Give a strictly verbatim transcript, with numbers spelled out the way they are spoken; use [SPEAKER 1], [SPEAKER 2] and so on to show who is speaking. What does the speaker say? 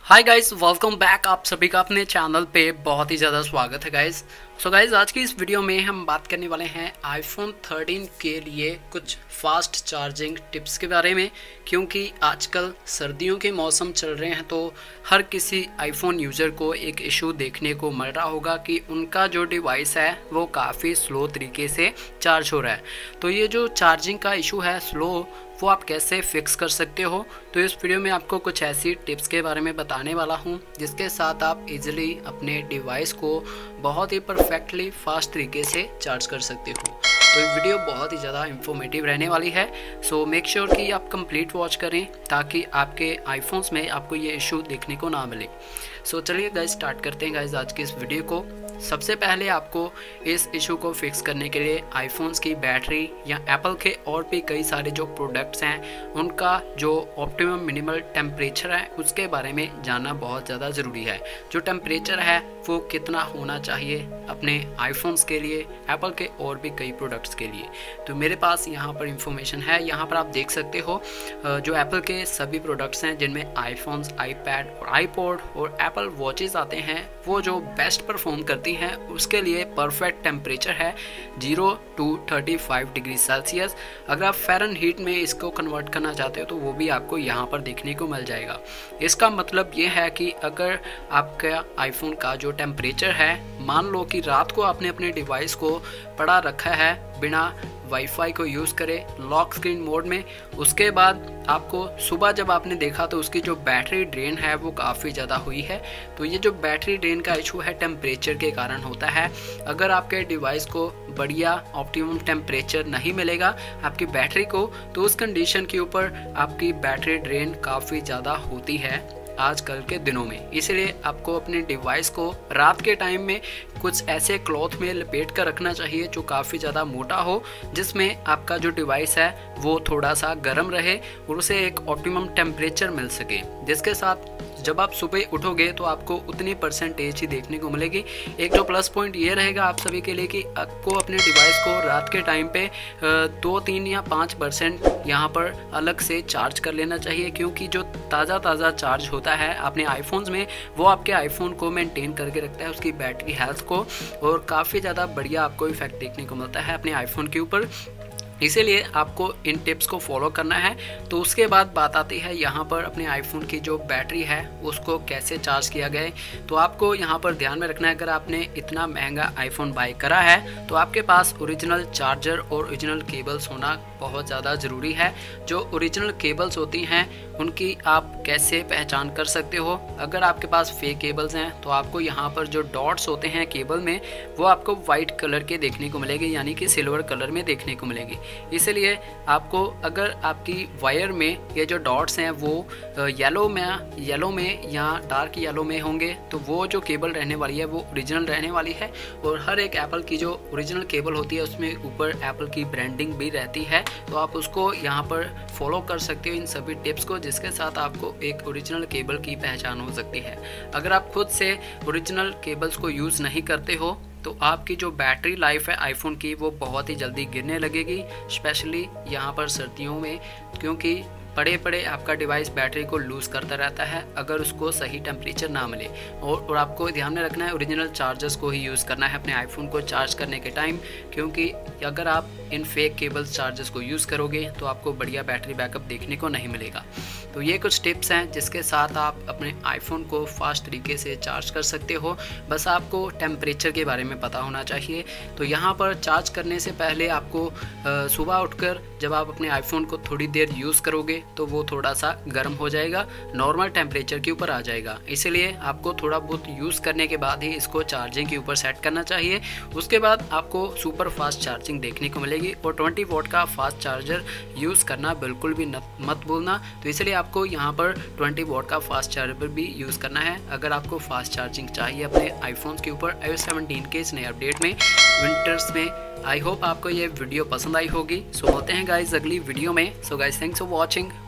[SPEAKER 1] Hi guys, welcome back. आप सभी का अपने चैनल पे बहुत ही ज़्यादा स्वागत है गाइस। सो गाइस, आज की इस वीडियो में हम बात करने वाले हैं आईफोन थर्टीन के लिए कुछ फास्ट चार्जिंग टिप्स के बारे में, क्योंकि आजकल सर्दियों के मौसम चल रहे हैं तो हर किसी आईफोन यूज़र को एक इशू देखने को मिल रहा होगा कि उनका जो डिवाइस है वो काफ़ी स्लो तरीके से चार्ज हो रहा है। तो ये जो चार्जिंग का इशू है स्लो, वो आप कैसे फिक्स कर सकते हो, तो इस वीडियो में आपको कुछ ऐसी टिप्स के बारे में बताने वाला हूं जिसके साथ आप इजीली अपने डिवाइस को बहुत ही परफेक्टली फास्ट तरीके से चार्ज कर सकते हो। तो ये वीडियो बहुत ही ज़्यादा इंफॉर्मेटिव रहने वाली है, सो मेक श्योर कि आप कंप्लीट वॉच करें ताकि आपके आईफोन्स में आपको ये इशू देखने को ना मिले। सो चलिए गाइस, स्टार्ट करते हैं गाइस आज की इस वीडियो को। सबसे पहले आपको इस इशू को फिक्स करने के लिए आईफोन्स की बैटरी या एप्पल के और भी कई सारे जो प्रोडक्ट्स हैं उनका जो ऑप्टिमम मिनिमल टेम्परेचर है उसके बारे में जानना बहुत ज़्यादा ज़रूरी है। जो टेम्परेचर है वो कितना होना चाहिए अपने आईफोन्स के लिए, एप्पल के और भी कई प्रोडक्ट्स के लिए। तो मेरे पास यहाँ पर इंफॉर्मेशन है, यहाँ पर आप देख सकते हो जो एप्पल के सभी प्रोडक्ट्स हैं जिनमें आईफोन्स, आईपैड और आईपॉड और एप्पल वॉचेस आते हैं, वो जो बेस्ट परफॉर्म करती हैं उसके लिए परफेक्ट टेम्परेचर है zero to thirty five degree Celsius. अगर आप फ़ारेनहीट में इसको कन्वर्ट करना चाहते हो तो वो भी आपको यहाँ पर देखने को मिल जाएगा। इसका मतलब ये है कि अगर आपका आईफोन का जो टेम्परेचर है, मान लो कि रात को आपने अपने डिवाइस को पड़ा रखा है बिना वाईफाई को यूज़ करें लॉक स्क्रीन मोड में, उसके बाद आपको सुबह जब आपने देखा तो उसकी जो बैटरी ड्रेन है वो काफ़ी ज़्यादा हुई है। तो ये जो बैटरी ड्रेन का इशू है टेम्परेचर के कारण होता है। अगर आपके डिवाइस को बढ़िया ऑप्टिमम टेम्परेचर नहीं मिलेगा आपकी बैटरी को, तो उस कंडीशन के ऊपर आपकी बैटरी ड्रेन काफ़ी ज़्यादा होती है आजकल के दिनों में। इसलिए आपको अपने डिवाइस को रात के टाइम में कुछ ऐसे क्लॉथ में लपेट कर रखना चाहिए जो काफ़ी ज़्यादा मोटा हो, जिसमें आपका जो डिवाइस है वो थोड़ा सा गर्म रहे और उसे एक ऑप्टिमम टेम्परेचर मिल सके, जिसके साथ जब आप सुबह उठोगे तो आपको उतनी परसेंटेज ही देखने को मिलेगी। एक तो प्लस पॉइंट ये रहेगा आप सभी के लिए कि आपको अपने डिवाइस को रात के टाइम पे दो तीन या पाँच परसेंट यहाँ पर अलग से चार्ज कर लेना चाहिए, क्योंकि जो ताज़ा ताज़ा चार्ज होता है अपने आईफोन्स में वो आपके आईफोन को मेंटेन करके रखता है, उसकी बैटरी हेल्थ को, और काफ़ी ज़्यादा बढ़िया आपको इफेक्ट देखने को मिलता है अपने आईफोन के ऊपर। इसीलिए आपको इन टिप्स को फॉलो करना है। तो उसके बाद बात आती है यहाँ पर अपने आईफोन की जो बैटरी है उसको कैसे चार्ज किया गया है। तो आपको यहाँ पर ध्यान में रखना है, अगर आपने इतना महंगा आईफोन बाय करा है तो आपके पास ओरिजिनल चार्जर और ओरिजिनल केबल्स होना बहुत ज़्यादा ज़रूरी है। जो ओरिजिनल केबल्स होती हैं उनकी आप कैसे पहचान कर सकते हो। अगर आपके पास फेक केबल्स हैं तो आपको यहाँ पर जो डॉट्स होते हैं केबल में वो आपको वाइट कलर के देखने को मिलेगी, यानी कि सिल्वर कलर में देखने को मिलेगी। इसलिए आपको, अगर आपकी वायर में ये जो डॉट्स हैं वो येलो में येलो में या डार्क येलो में होंगे तो वो जो केबल रहने वाली है वो ओरिजिनल रहने वाली है। और हर एक एप्पल की जो ओरिजिनल केबल होती है उसमें ऊपर एप्पल की ब्रांडिंग भी रहती है, तो आप उसको यहाँ पर फॉलो कर सकते हो इन सभी टिप्स को, जिसके साथ आपको एक ओरिजिनल केबल की पहचान हो सकती है। अगर आप खुद से ओरिजिनल केबल्स को यूज़ नहीं करते हो तो आपकी जो बैटरी लाइफ है आईफोन की वो बहुत ही जल्दी गिरने लगेगी, स्पेशली यहाँ पर सर्दियों में, क्योंकि पड़े पड़े आपका डिवाइस बैटरी को लूज़ करता रहता है अगर उसको सही टेम्परेचर ना मिले। और, और आपको ध्यान में रखना है ओरिजिनल चार्जर्स को ही यूज़ करना है अपने आईफोन को चार्ज करने के टाइम, क्योंकि अगर आप इन फेक केबल्स चार्जर्स को यूज़ करोगे तो आपको बढ़िया बैटरी बैकअप देखने को नहीं मिलेगा। तो ये कुछ टिप्स हैं जिसके साथ आप अपने आईफोन को फास्ट तरीके से चार्ज कर सकते हो। बस आपको टेम्परेचर के बारे में पता होना चाहिए। तो यहाँ पर चार्ज करने से पहले आपको सुबह उठकर जब आप अपने आईफोन को थोड़ी देर यूज़ करोगे तो वो थोड़ा सा गर्म हो जाएगा, नॉर्मल टेम्परेचर के ऊपर आ जाएगा। इसलिए आपको थोड़ा बहुत यूज़ करने के बाद ही इसको चार्जिंग के ऊपर सेट करना चाहिए। उसके बाद आपको सुपर फास्ट चार्जिंग देखने को मिलेगी, और ट्वेंटी वोट का फास्ट चार्जर यूज़ करना बिल्कुल भी मत भूलना। तो इसलिए आपको यहाँ पर ट्वेंटी वोट का फास्ट चार्जर भी यूज़ करना है अगर आपको फास्ट चार्जिंग चाहिए अपने आईफोन के ऊपर आई ओ एस सेवनटीन के इस नए अपडेट में विंटर्स में। आई होप आपको ये वीडियो पसंद आई होगी। सो होते हैं गाइज अगली वीडियो में। So guys, thanks for watching.